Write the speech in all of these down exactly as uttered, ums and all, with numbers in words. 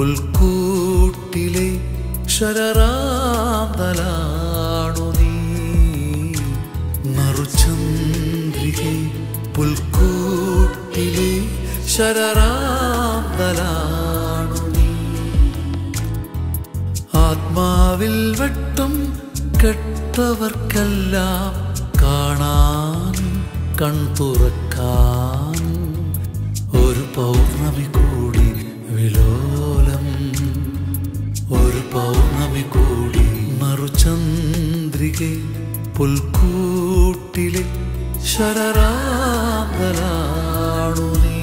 പുൽക്കൂട്ടിലെ ശരറാന്തലാണു നീ. നറുചന്ദ്രികെ പുൽക്കൂട്ടിലെ ശരറാന്തലാണു നീ. ആത്മാവിൽ വെട്ടം കെട്ടവർക്കെല്ലാം കാണാൻ കൺതുറക്കാൻ ഒരു പൗർണമി കൂടി വിലോലം. ഒരു പൗർണമി കൂടി. നറുചന്ദ്രികെ പുൽക്കൂട്ടിലെ ശരറാന്തലാണു നീ.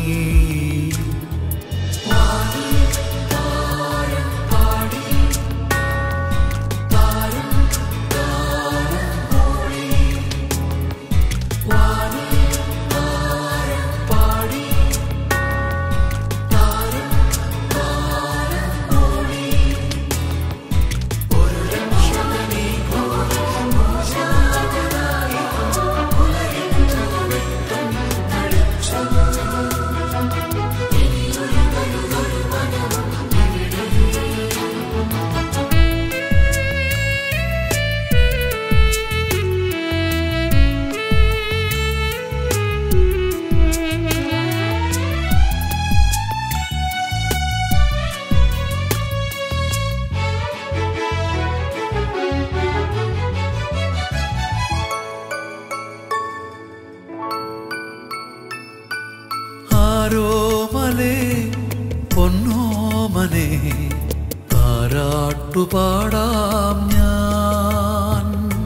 ആരോമലേ പൊന്നോമനെ താരാട്ടുപാടാം ഞാൻ.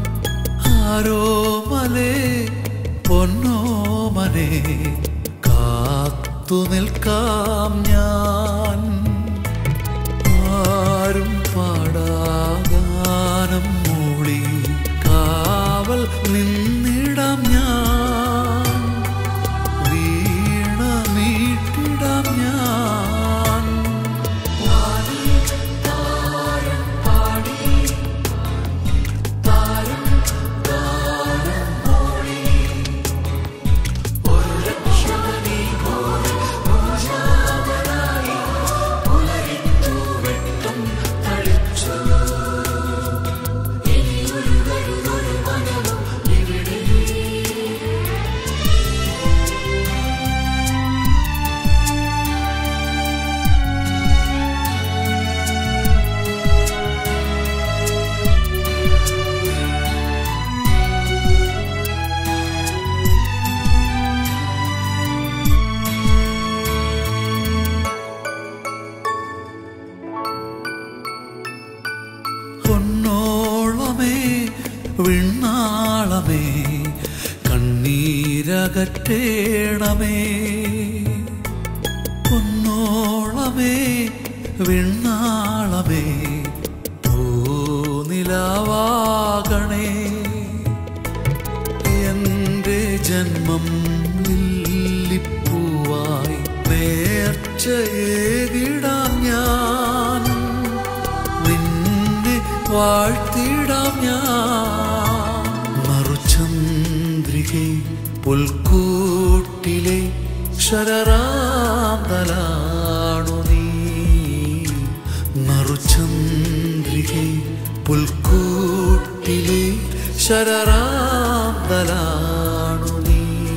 ആരോമലേ പൊന്നോമനെ കാത്തു നിൽക്കാം ഞാൻ. ആരും പാടാഗാനം മൂളി കാവൽ നിന്നിടാം ഞാൻ. പൊന്നോളമേ വിണ്ണാളമേ കണ്ണീരകറ്റേണമേ. പൊന്നോളമേ വിണ്ണാളമേ പൂനിലാവാകണേ. എൻ്റെ ജന്മം ലില്ലിപ്പൂവായി നേർച്ചയേകിടാം ഞാൻ. വാഴ്ത്തിടാം ഞാൻ. നറുചന്ദ്രികെ പുൽക്കൂട്ടിലെ ശരറാന്തലാണു നീ. നറുചന്ദ്രികെ പുൽക്കൂട്ടിലെ ശരറാന്തലാണു നീ.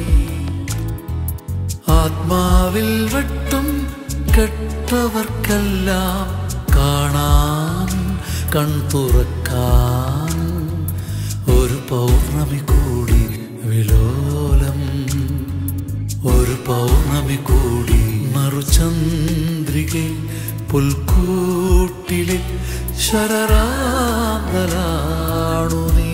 ആത്മാവിൽ വെട്ടം കെട്ടവർക്കെല്ലാം കാണാൻ കൺതുറക്കാൻ ഒരു പൗർണമി കൂടി വിലോലം. ഒരു പൗർണമി കൂടി. നറുചന്ദ്രികെ പുൽക്കൂട്ടിലെ ശരറാന്തലാണു നീ.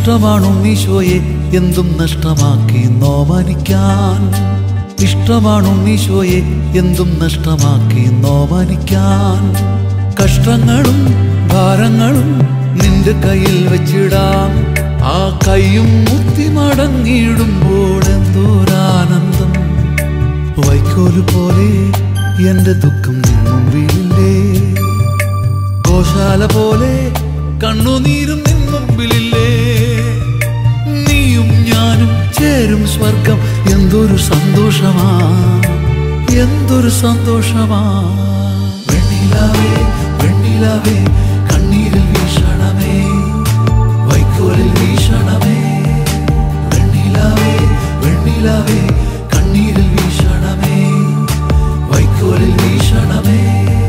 ഇഷ്ടമാണുണ്ണീശോയെ എന്തും നഷ്ടമാക്കി നോമാനിക്കാൻ. ഇഷ്ടമാണുണ്ണീശോയെ എന്തും നഷ്ടമാക്കി നോമാനിക്കാൻ. കഷ്ടങ്ങളും ഭാരങ്ങളും നിന്റെ കയ്യിൽ വെച്ചിടാം. ആ കൈയും മുത്തി മടങ്ങിയിടുമ്പോൾ എന്തോരാനന്ദം. വൈക്കോല് പോലെ എന്റെ ദുഃഖം നിന്നും വീഴില്ലേ. ഗോശാല പോലെ കണ്ണുനീരും നിൻ മുമ്പിലില്ലേ. നീയും ഞാനും ചേരും സ്വർഗം. എന്തൊരു സന്തോഷമാ, എന്തൊരു സന്തോഷമാ. വെണ്ണിലാവേ വെണ്ണിലാവേ കണ്ണീരിൽ വീശണമേ, വൈക്കോലിൽ വീശണമേ. വെണ്ണിലാവേ വെണ്ണിലാവേ കണ്ണീരിൽ വീശണമേ, വൈക്കോലിൽ വീശണമേ.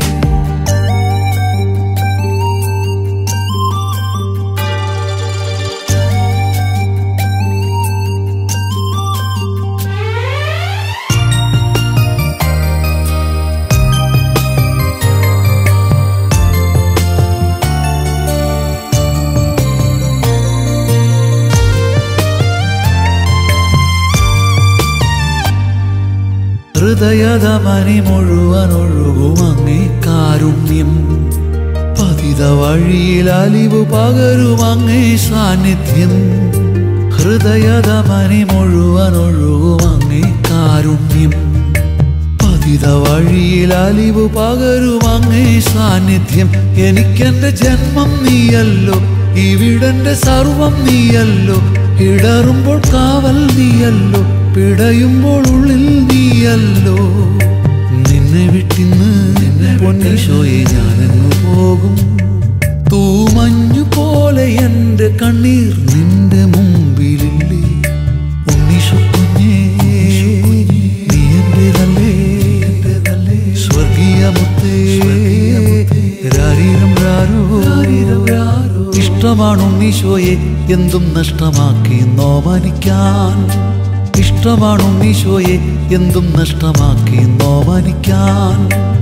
ഹൃദയധമനി മുഴുവൻ ഒഴുകും അങ്ങേ കാരുണ്യം. പതിത വഴിയിൽ അലിവു പകരും അങ്ങേ സാന്നിധ്യം. ഹൃദയധമനി മുഴുവൻ ഒഴുകും അങ്ങേ കാരുണ്യം. പതിത വഴിയിൽ അലിവു പകരും അങ്ങേ സാന്നിധ്യം. എനിക്കെന്റെ ജന്മം നീയല്ലോ, ഇവിടെന്റെ സർവം നീയല്ലോ. ഇടറുമ്പോൾ കാവൽ നീയല്ലോ, പിടയുമ്പോൾ ഉള്ളിൽ നീയല്ലോ. നിന്നെ വിട്ടിന്ന് നിന്നെ പൊന്നീശോയെ ഞാനെങ്ങു പോകും. തൂമഞ്ഞു പോലെ എന്റെ കണ്ണീർ നിന്റെ മുമ്പിലില്ലേ. ഉണ്ണീശോ കുഞ്ഞേ നീ എന്റേതല്ലേ, സ്വർഗീയ മുത്തേ രാരീരം രാരോ. ഇഷ്ടമാണുണ്ണീശോയെ എന്തും നഷ്ടമാക്കി നോമാനിക്കാൻ. ഇഷ്ടമാണുണ്ണീശോയെ എന്തും നഷ്ടമാക്കി നോമാനിക്കാൻ.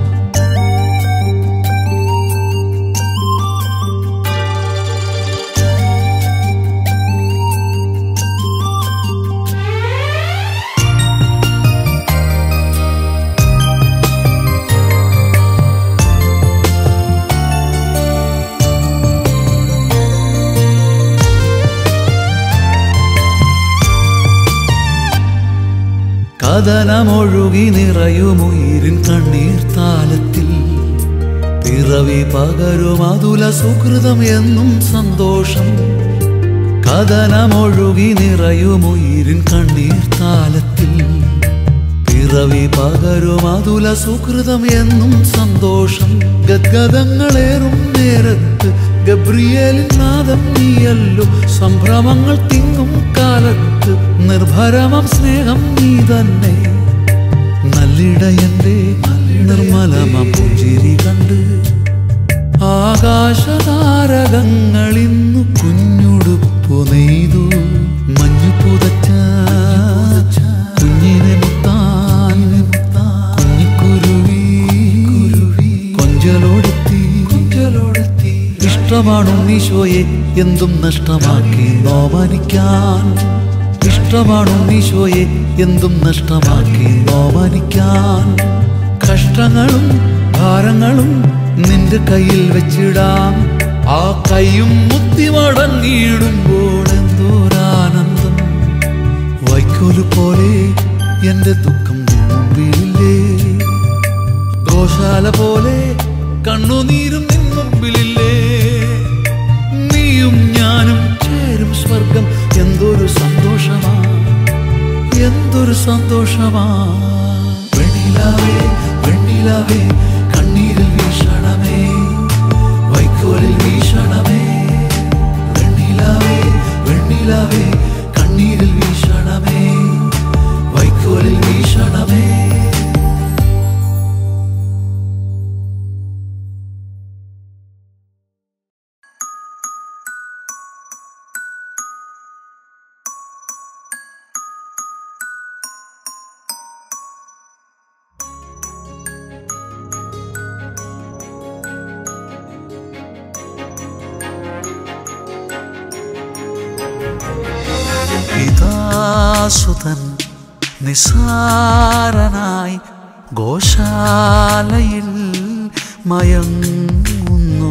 കഥനമൊഴുകി നിറയുമുയിരിൻ കണ്ണീർ താലത്തിൽ. പിറവി പകരും അതുല സുഹൃതം എന്നും സന്തോഷം. കഥനമൊഴുകി നിറയുമുയിരിൻ കണ്ണീർ താലത്തിൽ. പിറവി പകരും അതുല സുഹൃതം എന്നും സന്തോഷം. ഗദ്ഗതങ്ങളേറും നേരത്ത് ഗബ്രിയേലിൻ നാദം നീയല്ലോ. സംഭ്രമങ്ങൾ തിങ്ങും കാലത്ത് നിർഭരമം സ്നേഹം നീ തന്നെ. നല്ലിടയന്റെ നിർമ്മലമം പുഞ്ചിരി കണ്ട് ആകാശതാരകങ്ങൾ ഇന്നു കുഞ്ഞുടുപ്പു നെയ്തു. മഞ്ഞു പുതച്ച കുഞ്ഞിനെ മുത്താൻ കുഞ്ഞിക്കുരുവി കൊഞ്ചലോടെത്തി കൊഞ്ചലോടെത്തി. ഇഷ്ടമാണുണ്ണീശോയെ എന്തും നഷ്ടമാക്കി നോമാനിക്കാൻ. ഇഷ്ടമാണുണ്ണീശോയെ എന്തും നഷ്ടമാക്കി നോമാനിക്കാൻ. കഷ്ടങ്ങളും ഭാരങ്ങളും നിന്റെ കയ്യിൽ വെച്ചിടാം. ആ കൈയും മുത്തി മടങ്ങിയിടുമ്പോൾ എന്തോരാനന്ദം. വൈക്കോല് പോലെ എന്റെ ദുഃഖം മുമ്പിലില്ലേ. ഗോശാല പോലെ കണ്ണുനീരും നിൻ മുമ്പിലില്ലേ. നീയും ഞാനും ചേരും സ്വർഗം. എന്തൊരു സന്തോഷമാ, എന്തൊരു സന്തോഷമാ. വെണ്ണിലാവേ വെണ്ണിലാവേ കണ്ണീരിൽ വീശണമേ, വൈക്കോലിൽ വീശണമേ. വെണ്ണിലാവേ വെണ്ണിലാവേ കണ്ണീരിൽ വീശണമേ, വൈക്കോലിൽ വീശണമേ. പിതാസുതൻ നിസാരനായി ഗോശാലയിൽ മയങ്ങുന്നു.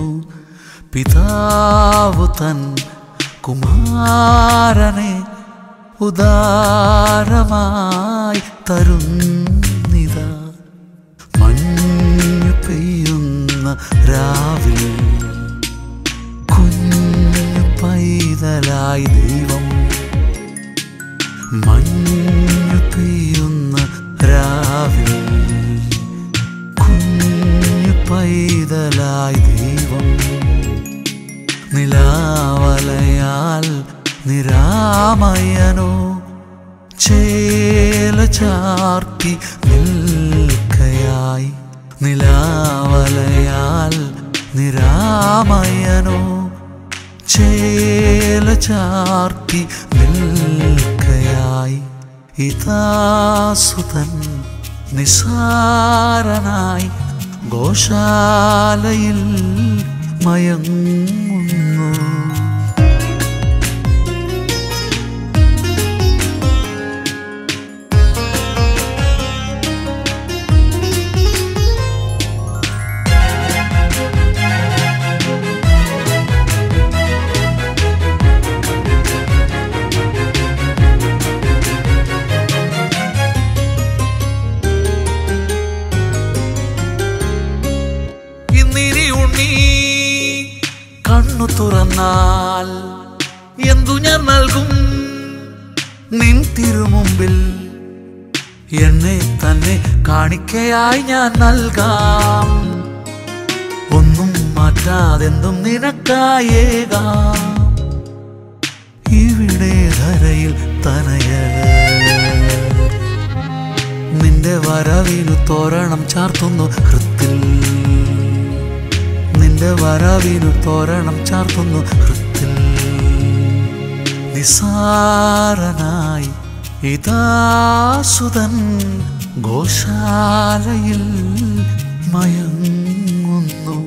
പിതാവു തൻ കുമാരനെ ഉദാരമായി തരുന്നിതാ. മഞ്ഞു പെയ്യുന്ന രാവിൽ കുഞ്ഞു പൈതലായി ദൈവം. മഞ്ഞു പെയ്യുന്ന രാവിൽ കുഞ്ഞു പൈതലായി ദൈവം. നിലാവലയാൽ നിരാമയനോ ചേല ചാർത്തി നിൽക്കയായി. നിലാവലയാൽ നിരാമയനോ ചേല ചാർത്തി നിൽക്കയായി. ഇതാസുതൻ നിസാരനായി ഗോശാലയിൽ മയങ്ങുന്നു. കണ്ണു തുറന്നാൽ എന്തു ഞാൻ നൽകും നിൻ തിരുമുമ്പിൽ. എന്നെ തന്നെ കാണിക്കയായി ഞാൻ നൽകാം. ഒന്നും മാറ്റാതെന്തും നിനക്കായേകാം. ഇവിടെ ധരയിൽ തനയ നിന്റെ വരവിനു തോരണം ചാർത്തുന്നു ഹൃത്തിൽ. നിന്റെ വരവിനു തോരണം ചാർത്തുന്നു ഹൃത്തിൽ. നിസാരനായി ഇതാസുതൻ ഗോശാലയിൽ മയങ്ങുന്നു.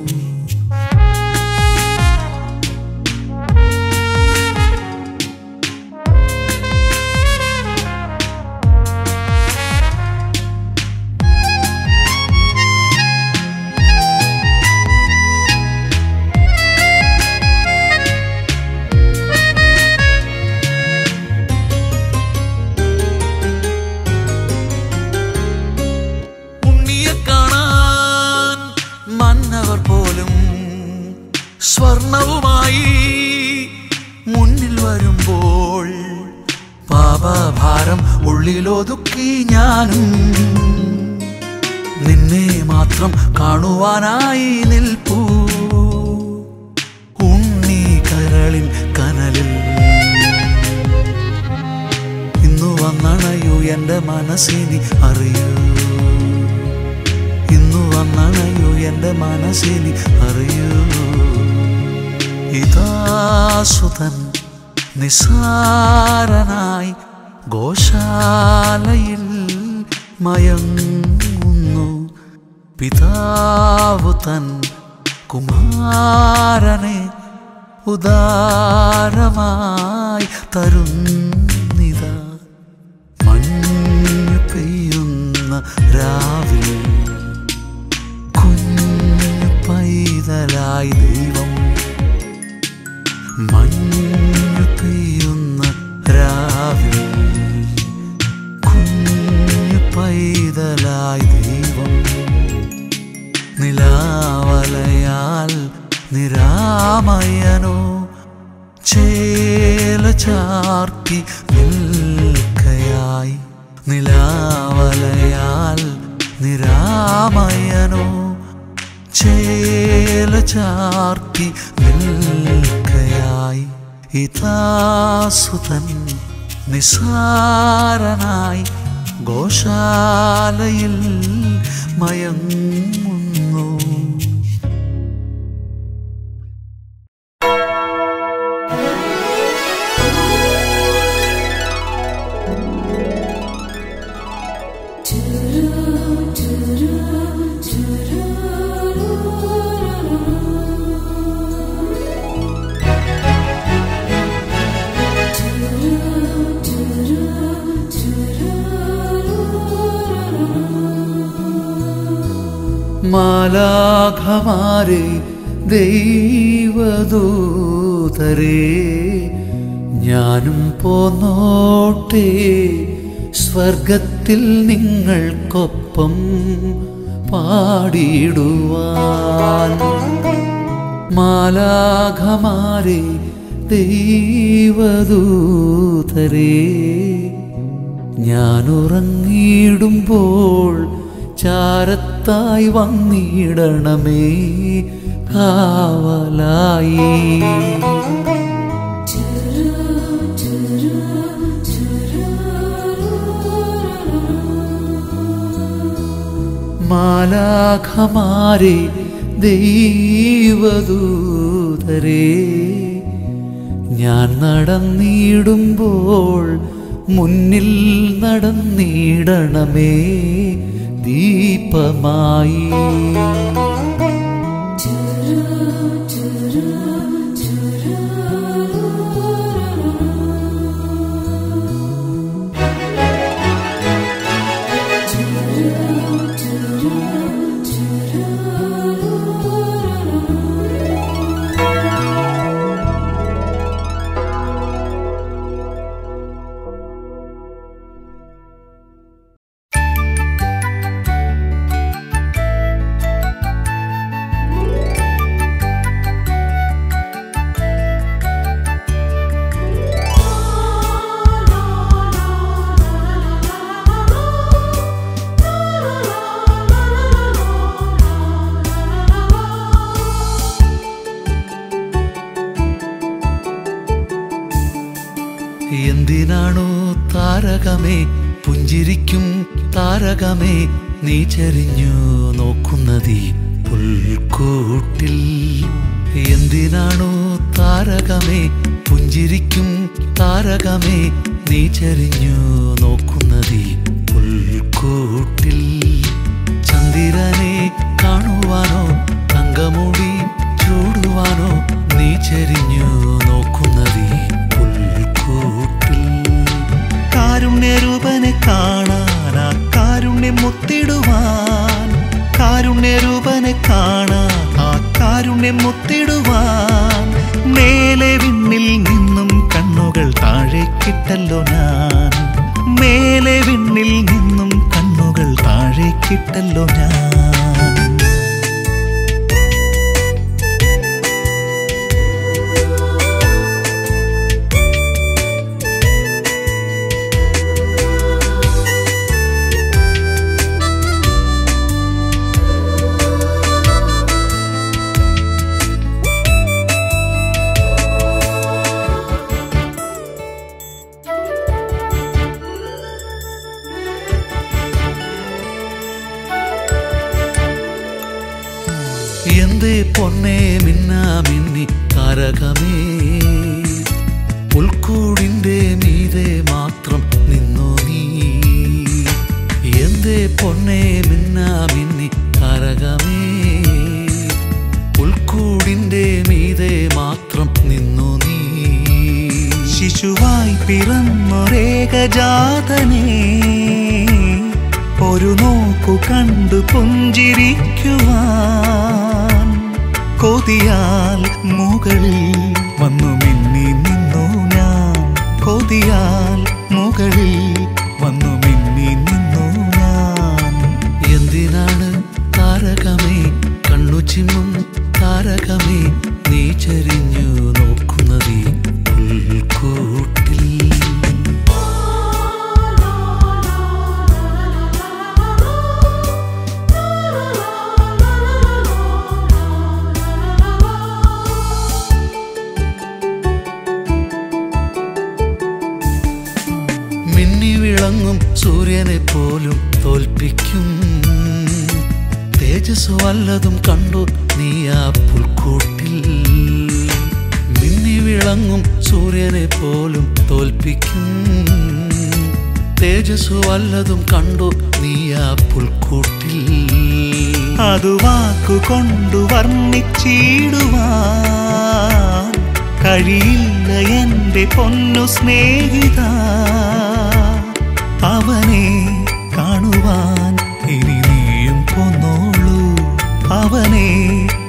സ്വർണവുമായി മുന്നിൽ വരുമ്പോൾ പാപഭാരം ഉള്ളിലൊതുക്കി ഞാനും നിന്നെ മാത്രം കാണുവാനായി നിൽപ്പൂ. ഉണ്ണി കരളിൻ കനലിൽ ഇന്നു വന്നണയൂ എൻ്റെ മനസ്സിനി അറിയൂ. ഇന്നു വന്നണയൂ എൻ്റെ മനസ്സിനി അറിയൂ. ഇതാസുതൻ നിസാരനായി ഗോശാലയിൽ മയങ്ങുന്നു. പിതാവു തൻ കുമാരനെ ഉദാരമായി തരുന്നിതാ. മഞ്ഞു പെയ്യുന്ന രാവിൽ കുഞ്ഞു പൈതലായി ദൈവം. മഞ്ഞു പെയ്യുന്ന രാവിൽ കുഞ്ഞു പൈതലായി ദൈവം. നിലാവലയാൽ നിരാമയനോ ചേല ചാർത്തി നിൽക്കയായി. നിലാവലയാൽ നിരാമയനോ ചേല ചാർത്തി നിൽക്കയായി. ഇതാസുതൻ നിസാരനായി ഗോശാലയിൽ മയങ്ങുന്നു. Do മാലാഖമാരെ ദൈവദൂതരെ ഞാനും പോന്നോട്ടെ സ്വർഗത്തിൽ നിങ്ങൾക്കൊപ്പം പാടിടുവാൻ. മാലാഖമാരെ ദൈവദൂതരെ ഞാനുറങ്ങിയിടുമ്പോൾ ചാരത്തായി വന്നിടണമേ കാവലായി. മാലാഖമാരെ ദൈവദൂതരെ ഞാൻ നടന്നിടുമ്പോൾ മുന്നിൽ നടന്നിടണമേ ദീപമായി. എന്തിനാണോ താരകമേ പുഞ്ചിരിക്കും താരകമേ നീ ചരിഞ്ഞു നോക്കുന്നതീ പുൽക്കൂട്ടിൽ? എന്തിനാണോ താരകമേ പുഞ്ചിരിക്കും താരകമേ നീ ചരിഞ്ഞു നോക്കുന്നതീ പുൽക്കൂട്ടിൽ? ചന്ദ്രനെ കാണുവാനോ തങ്കമുടി ചൂടുവാനോ നീ ചരിഞ്ഞു നോക്കുന്നതീ പുൽക്കൂട്ടിൽ? കാരുണ്യരൂപനെ കാണാൻ ആ കാരുണ്യം മുത്തിടുവാൻ, കാരുണ്യരൂപനെ കാണാൻ ആ കാരുണ്യം മുത്തിടുവാൻ മേലെ വിണ്ണിൽ നിന്നും കണ്ണുകൾ താഴേക്കിട്ടല്ലോ ഞാൻ, മേലെ വിണ്ണിൽ നിന്നും കണ്ണുകൾ താഴേക്കിട്ടല്ലോ ഞാൻ. എന്തേ പൊന്നേ മിന്നാ മിന്നി താരകമേ പുൽക്കൂടിൻ്റെ മീതെ മാത്രം നിന്നു നീ? എന്തേ പൊന്നേ മിന്നാ മിന്നി താരകമേ പുൽക്കൂടിൻ്റെ മീതെ മാത്രം നിന്നു നീ? ശിശുവായി പിറന്നൊരേകജാതനേ ഒരു നോക്കു കണ്ടു പുഞ്ചിരിക്കുവാൻ കൊതിയാൽ മുകളിൽ വന്നു മിന്നി നിന്നു ഞാൻ, കൊതിയാൽ മുകളിൽ വന്നു മിന്നി നിന്നു ഞാൻ. എന്തിനാണ് താരകമേ കണ്ണു ചിമ്മും താരകമേ നീ ചരിഞ്ഞു നോക്കുന്നതീ പുൽക്കൂട്ടിൽ? വിളങ്ങും സൂര്യനെ പോലും തോൽപ്പിക്കും തേജസ് വല്ലതും കണ്ടു നീ ആ പുൽക്കൂട്ടിൽ? മിന്നി വിളങ്ങും സൂര്യനെ പോലും തോൽപ്പിക്കും തേജസ് വല്ലതും കണ്ടു നീ ആ പുൽക്കൂട്ടിൽ? അത് വാക്കുകൊണ്ടു വർണ്ണിച്ചിടുവാൻ കഴിയില്ല എൻ്റെ പൊന്നു സ്നേഹിത. അവനെ കാണുവാൻ ഇനി നീയും പോന്നോളൂ,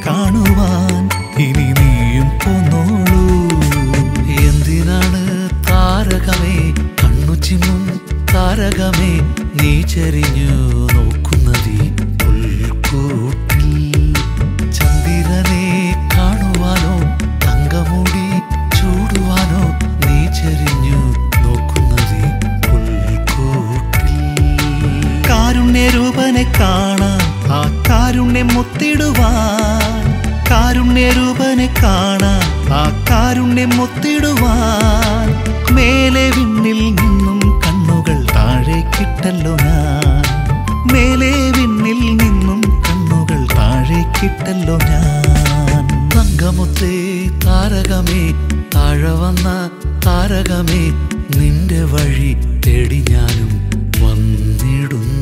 കാണുവാൻ ഇനി നീയും പോന്നോളൂ. എന്തിനാണ് താരകമേ കണ്ണു ചിമ്മും താരകമേ നീ ചെരിഞ്ഞു നോക്കുന്നതി പുൽക്കൂട്ടിൽ? ചന്ദ്രനെ കാണുവാനോ തങ്കമുടി ചൂടുവാനോ നീ ചെരിഞ്ഞു നോക്കുന്നതി പുൽക്കൂട്ടിൽ? കാരുണ്യരൂപനെ കാണാൻ ആ കാരുണ്യം മുത്തിടുവാൻ, കാരുണ്യരൂപനെ കാണാൻ ആ കാരുണ്യം മുത്തിടുവാൻ മേലെ വിണ്ണിൽ നിന്നും കണ്ണുകൾ താഴേക്കിട്ടല്ലോ ഞാൻ, മേലെ വിണ്ണിൽ നിന്നും കണ്ണുകൾ താഴേക്കിട്ടല്ലോ ഞാൻ. തങ്കമുത്തേ താരകമേ താഴെ വന്ന താരകമേ നിന്റെ വഴി തേടി ഞാനും വന്നിടുന്നു.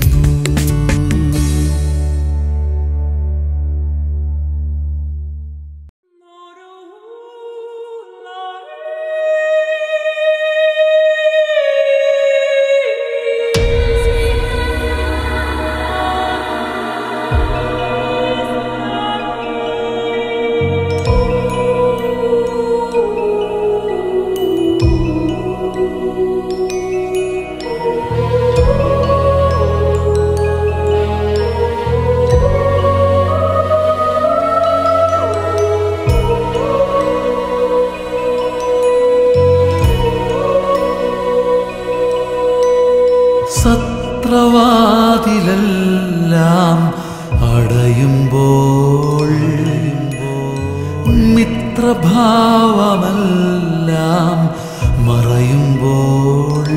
സത്രവാതിലെല്ലാം അടയുമ്പോൾ മിത്രഭാവമെല്ലാം മറയുമ്പോൾ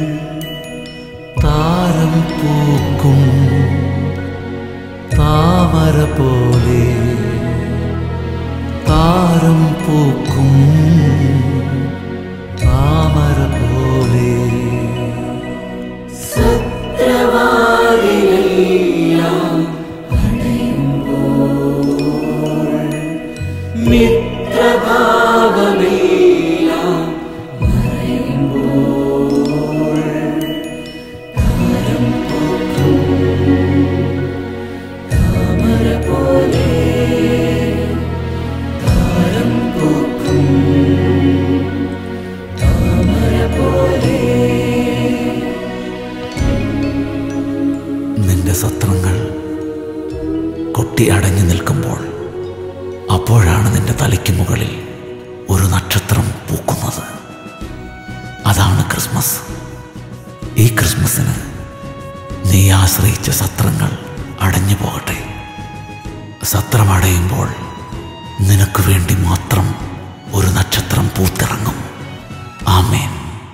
താരം പൂക്കും താമര പോലെ, താരം പൂക്കും താമര പോലെ. സത്രവാതിലെല്ലാം അടയുമ്പോൾ മിത്രഭാവമെല്ലാം മറയുമ്പോൾ താരം പൂക്കും താമര പോലെ, താരം പൂക്കും താമര പോലെ. നിന്റെ സത്രങ്ങൾ കൊട്ടി അടഞ്ഞു നിൽക്കുമ്പോൾ അപ്പോഴാണ് നിന്റെ തലയ്ക്ക് മുകളിൽ ഒരു നക്ഷത്രം പൂക്കുന്നത്. അതാണ് ക്രിസ്മസ്. ഈ ക്രിസ്മസിന് നീ ആശ്രയിച്ച സത്രങ്ങൾ അടഞ്ഞു പോകട്ടെ. സത്രമടയുമ്പോൾ നിനക്ക് വേണ്ടി മാത്രം ഒരു നക്ഷത്രം പൂത്തിറങ്ങും. ആമേൻ.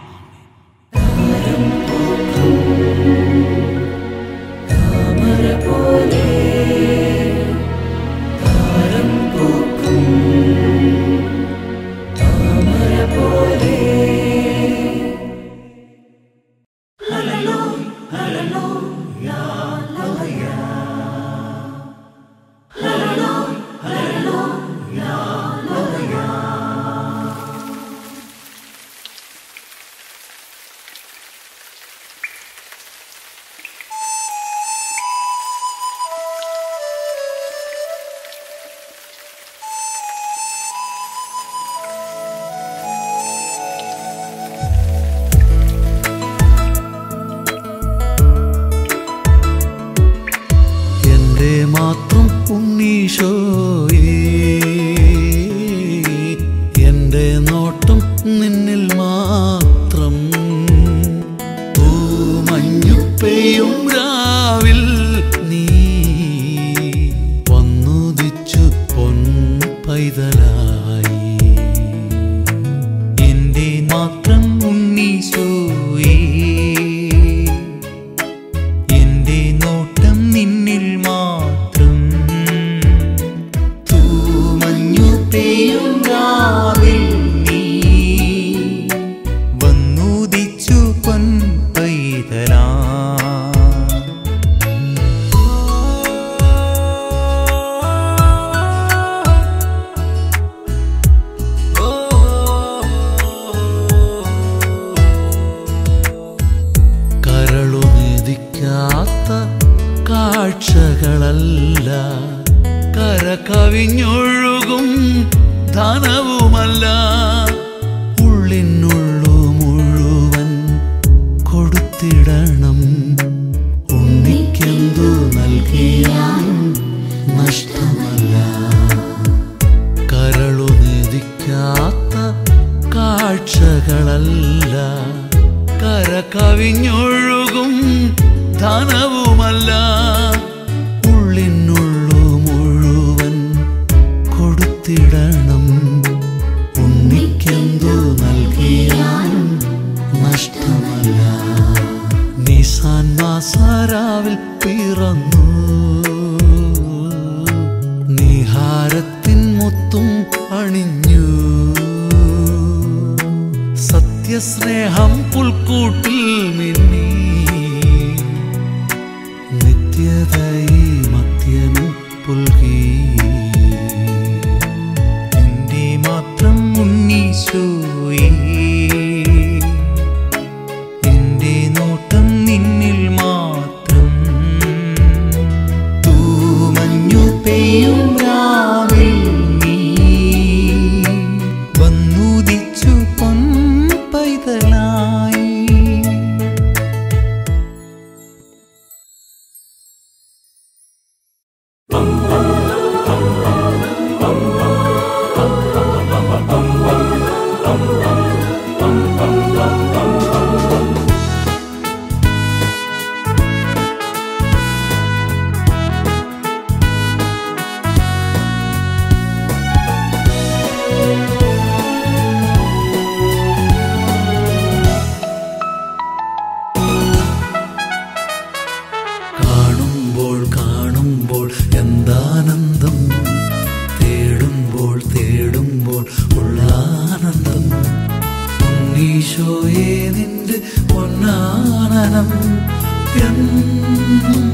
മാത്രം ഉണ്ണീശോയേ, എൻ്റെ നോട്ടം നിന്നിൽ മാത്രം. പൂമഞ്ഞു പെയ്യും രാവിൽ നീ വന്നുദിച്ചു പൊൻ പൈതലായി. എൻ്റെ മാത്രം ഉണ്ണീശോയേ, എൻ്റെ നോട്ടം നിന്നിൽ മാത്രം. തൂമഞ്ഞു പെയ്യും രാവിൽ നീ വന്നുദിച്ചു പൊൻ പൈതലാ. കരളുമെതിക്കാത്ത കാഴ്ചകളല്ല കര കവിഞ്ഞൊഴുകും ധനവുമല്ല, ഉള്ളിനുള്ളു മുഴുവൻ കൊടുത്തിടണം. ഉണ്ണിക്കെന്തു നൽകിയാൽ നഷ്ടമല്ല. കരളു നേദിക്കാത്ത കാഴ്ചകളല്ല, കര കവിഞ്ഞൊഴുകും ധനവുമല്ല, ഉള്ളിനുള്ളു മുഴുവൻ കൊടുത്തിടണം. ഉണ്ണിക്കെന്തു നൽകിയാൽ നഷ്ടമല്ല. നിസാൻ മാസരാവിൽ പിറന്നു, നിഹാരത്തിൻ മുത്തും അണിഞ്ഞു. സത്യസ്നേഹം പുൽക്കൂട്ടിൽ മിന്നി, നിത്യതയി മത്യൻ പുൽകി. എന്റെ മാത്രം ഉണ്ണീശോയേ, എന്റെ നോട്ടം നിന്നിൽ മാത്രം. തൂമഞ്ഞു പെയ്യും രാവിൽ നീ വന്നുദിച്ചു പൊൻ പൈതലായി. കാണുമ്പോൾ കാണുമ്പോൾ എന്താനന്ദം, തേടുമ്പോൾ തേടുമ്പോൾ ഉള്ള ആനന്ദം. ഉണ്ണീശോയേ നിന്റെ പൊന്നാനനം എന്നും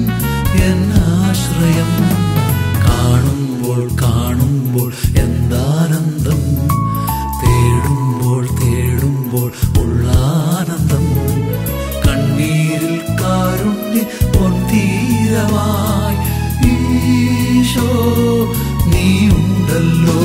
എന്നാശ്രയം. കാണുമ്പോൾ കാണുമ്പോൾ എന്താനന്ദം, തേടുമ്പോൾ തേടുമ്പോൾ ഉള്ള ആനന്ദം. കണ്ണീരിൽ കാരുണ്യ പൊൻതീരമായി ഈശോ നീയുണ്ടല്ലോ.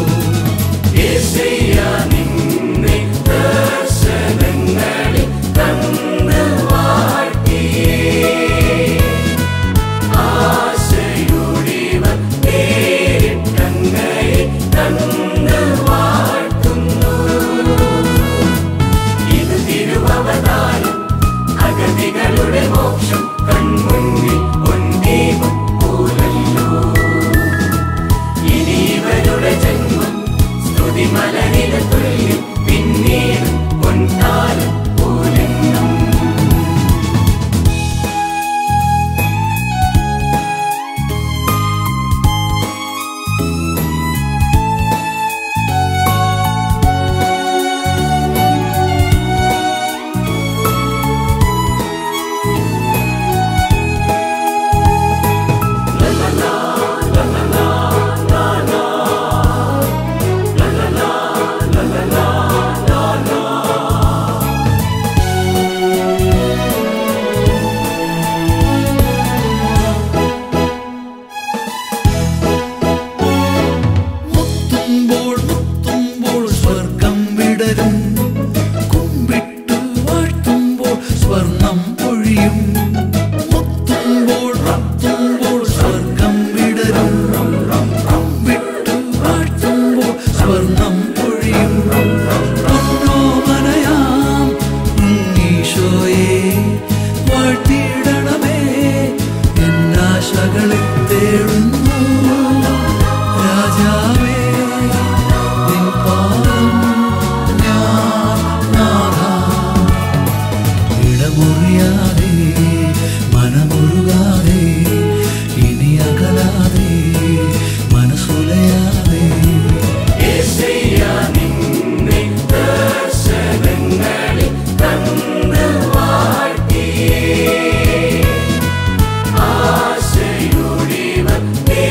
ആശയുടെ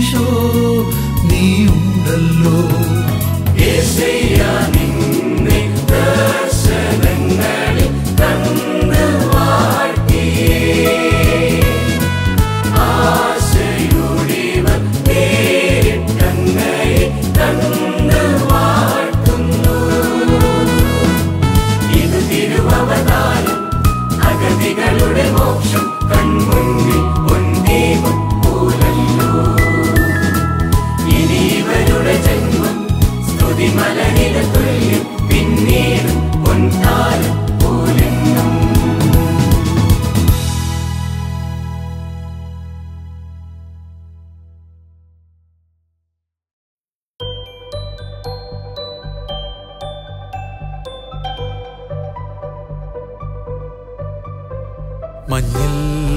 ഈശോ നീയുണ്ടല്ലോ. യേശയ്യാ നിന്നെ ദർശനങ്ങളിൽ കണ്ടു വാഴ്ത്തിയേ, ആശയുടിവർ നേരിട്ടങ്ങയെ കണ്ടു വാഴ്ത്തുന്നു. ഇത് തിരുവവതാരം, അഗതികളുടെ മോക്ഷം കൺമുന്നിൽ പൊൻദീപം പോലല്ലോ. ഇനി ഇവരുടെ ജന്മം സ്തുതിമലരില തുല്യം, പിന്നീട് പൊൻതാരം പോലെന്നും. മഞ്ഞിൽ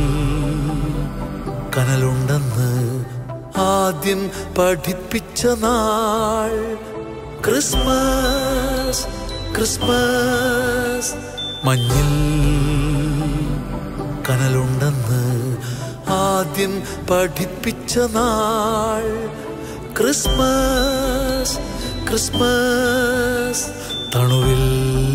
കനലുണ്ടെന്ന് ആദ്യം പഠിപ്പിച്ച നാൾ ക്രിസ്മസ് ക്രിസ്മസ്. മഞ്ഞിൽ കനലുണ്ടെന്ന് ആദ്യം പഠിപ്പിച്ച നാൾ ക്രിസ്മസ് ക്രിസ്മസ്. തണുവിൽ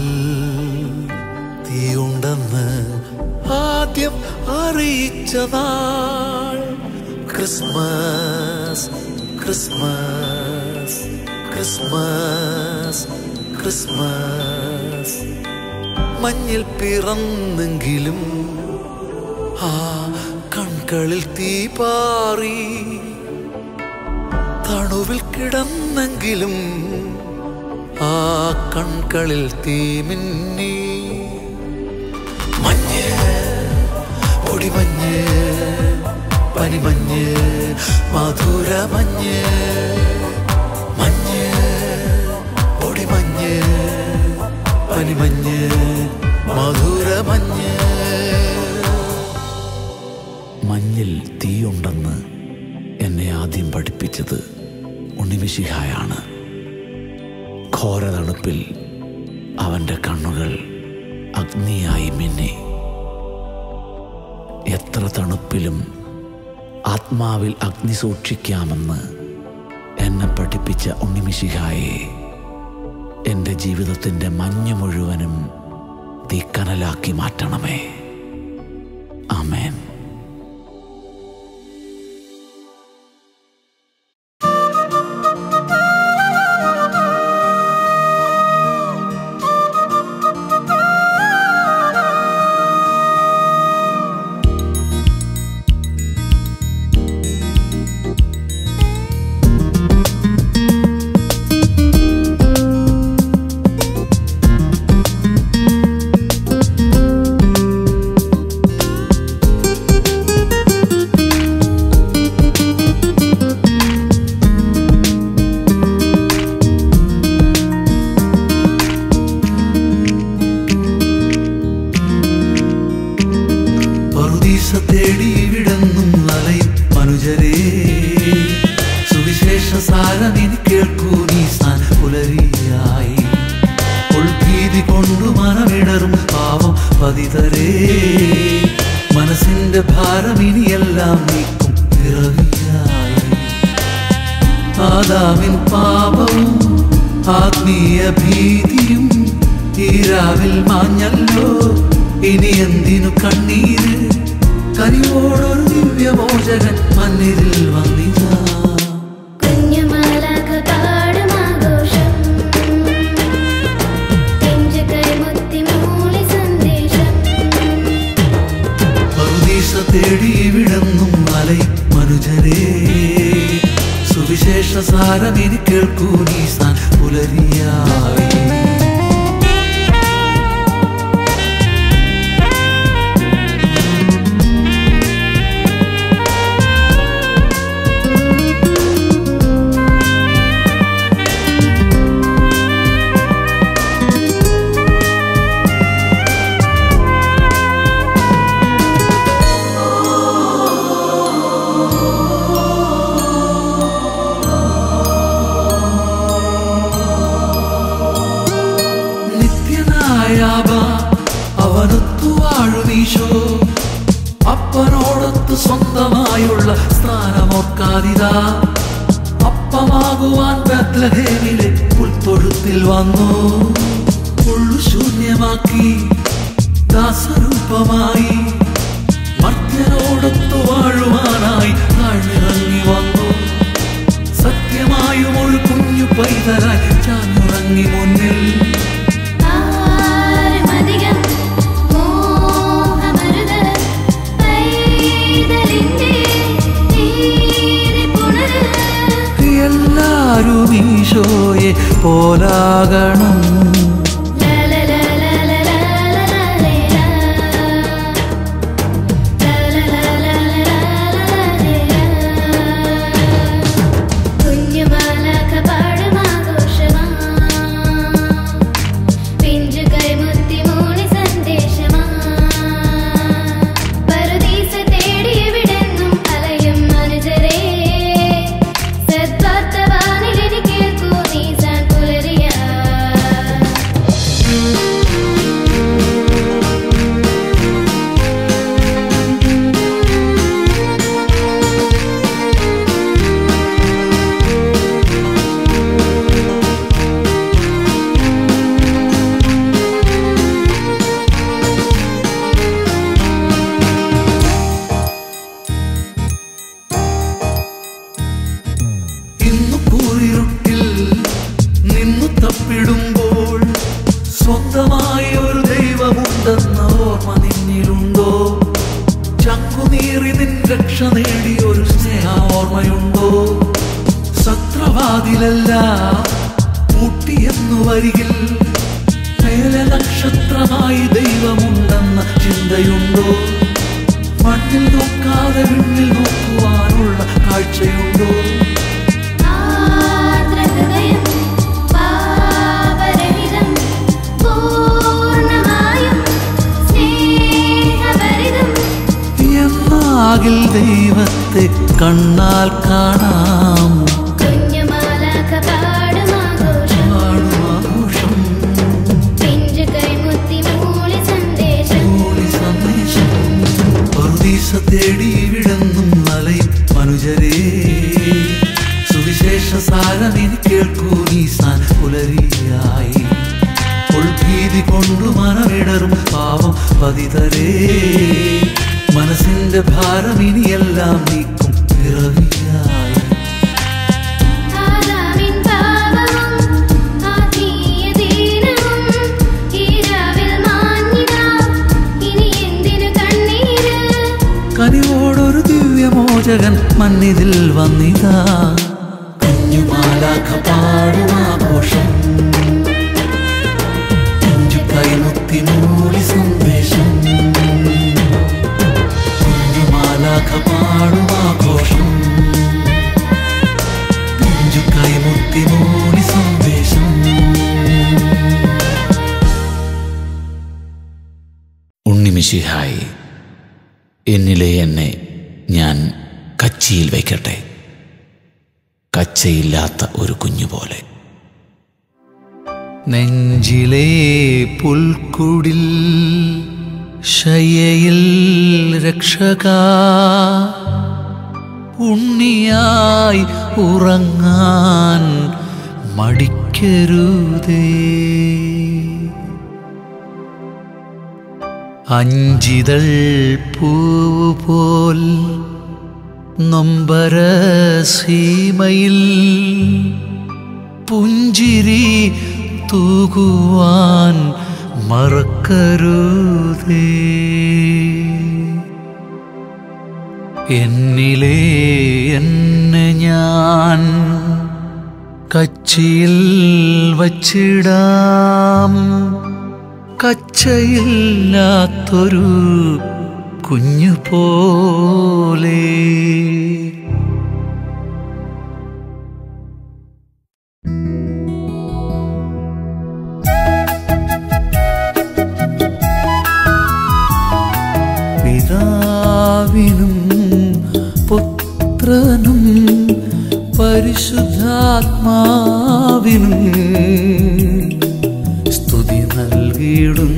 തീയുണ്ടെന്ന് ആദ്യം അറിയിച്ച നാൾ ക്രിസ്മസ് ക്രിസ്മസ് ക്രിസ്മസ് ക്രിസ്മസ്. മഞ്ഞിൽ പിറന്നെങ്കിലും ആ കൺകളിൽ തീ പാറി, തണുവിൽ കിടന്നെങ്കിലും ആ കൺകളിൽ തീ മിന്നി. മഞ്ഞ് പൊടിമഞ്ഞ് പനിമഞ്ഞ് മധുരമഞ്ഞ്, മഞ്ഞ് പൊടിമഞ്ഞ് പനിമഞ്ഞ് മധുരമഞ്ഞ്. മഞ്ഞിൽ തീയുണ്ടെന്ന് എന്നെ ആദ്യം പഠിപ്പിച്ചത് ഉണ്ണിമിശിഹായാണ്. ഘോരതണുപ്പിൽ അവൻ്റെ കണ്ണുകൾ അഗ്നിയായി മിന്നി. എത്ര തണുപ്പിലും ആത്മാവിൽ അഗ്നി സൂക്ഷിക്കാമെന്ന് എന്നെ പഠിപ്പിച്ച ഉണ്ണിമിശിഹായെ എൻ്റെ ജീവിതത്തിൻ്റെ മഞ്ഞ് മുഴുവനും തീക്കനലാക്കി മാറ്റണമേ. ആമേൻ. തേടി വിടന്നും അലയും മനുജരേ, സുവിശേഷ സാരമിനി കേൾക്കൂ നീ സാൻ പുലരിയായി. ഉൾഭീതി കൊണ്ടു മനമിടറും പാവം പതിതരേ, മനസ്സിന്റെ ഭാരം ഇനിയെല്ലാം നീക്കും പിറവിയായി. ആദാമിൻ പാപവും ആത്മീയ ഭീതിയും ഈ രാവിൽ മാഞ്ഞല്ലോ. ഇനി എന്തിനു കണ്ണീര്, കനിവോടൊരു ദിവ്യമോചകൻ മണ്ണിൽ വന്നിതാ. പറുദീസ തേടി വിടന്നും അലയും മനുജരേ, സുവിശേഷ സാരമിനി കേൾക്കൂ നീ സാൻ പുലരിയായി. അവനൊത്തു വാഴുമീശോ, അപ്പനോടൊത്തു സ്വന്തമായുള്ള സ്ഥാനമോർക്കാതിതാ. അപ്പമാകുവാൻ ബത്ലഹേമിലെ പുൽത്തൊഴുത്തിൽ വന്നു. ഉള്ളു ശൂന്യമാക്കി ദാസരൂപമായി മർത്യനോടൊത്തു വാഴുവാനായി താഴ്ന്നിറങ്ങി വന്നു. സത്യമായും ഒരു കുഞ്ഞു പൈതലായി ചാഞ്ഞുറങ്ങി മുന്നിൽ. എല്ലാരും ഈശോയെ പോലാകണം. തപ്പിടുമ്പോൾ സ്വന്തമായി ഒരു ദൈവമുണ്ടെന്ന ഓർമ്മ നിന്നിലുണ്ടോ? ചങ്കുനീറി നിൻ രക്ഷ നേടി ഒരു സ്നേഹ ഓർമ്മയുണ്ടോ? സത്രവാതിലല്ല പൂട്ടിയെന്നു വരികിൽ മേലെ നക്ഷത്രമായി ദൈവമുണ്ടെന്ന ചിന്തയുണ്ടോ? മണ്ണിൽ നോക്കാതെ വിണ്ണിൽ നോക്കുവാനുള്ള കാഴ്ചയുണ്ടോ? ിൽ ദൈവത്തെ കണ്ണാൽ കാണാം. തേടി വിടുന്നും മലയും മനുജരേ, സുവിശേഷ സാരമിനി കേൾക്കൂ നീസാൻ പുലരിയായി. ഉൾഭീതി കൊണ്ടു മനമിടറും പാവം പതിതരേ, മനസ്സിന്റെ ഭാരം ഇനിയെല്ലാം നീക്കും പിറവിയായി. കനിവോടൊരു ദിവ്യമോചകൻ മന്നിതിൽ വന്നിതാ. കുഞ്ഞുമാലാഖ പാടും ആഘോഷം, കുഞ്ചു കൈമുത്തി മൂളി സന്ദേശം. കുഞ്ഞുമാലാഖ പാടും ആഘോഷം, കുഞ്ചു കൈമുത്തി മൂളി സന്ദേശം. ഉണ്ണിമിശിഹായി, എന്നിലെ എന്നെ ഞാൻ കച്ചിയിൽ വയ്ക്കട്ടെ, കച്ചയില്ലാത്ത ഒരു കുഞ്ഞുപോലെ. നെഞ്ചിലെ പുൽക്കുടിൽ ശയ്യയിൽ രക്ഷക, ഉണ്ണിയായി ഉറങ്ങാൻ മടിക്കരുതേ. അഞ്ചിതൾ പൂവുപോൽ നൊമ്പര സീമയിൽ പുഞ്ചിരി തൂകുവാൻ മറക്കരുതേ. എന്നിലെ എന്നെ ഞാൻ കച്ചിയിൽ വച്ചിടാം, കച്ചയില്ലാത്തൊരു കുഞ്ഞു പോലെ. പിതാവിനും പുത്രനും പരിശുദ്ധാത്മാവിനും സ്തുതി നൽകിയിടുന്നു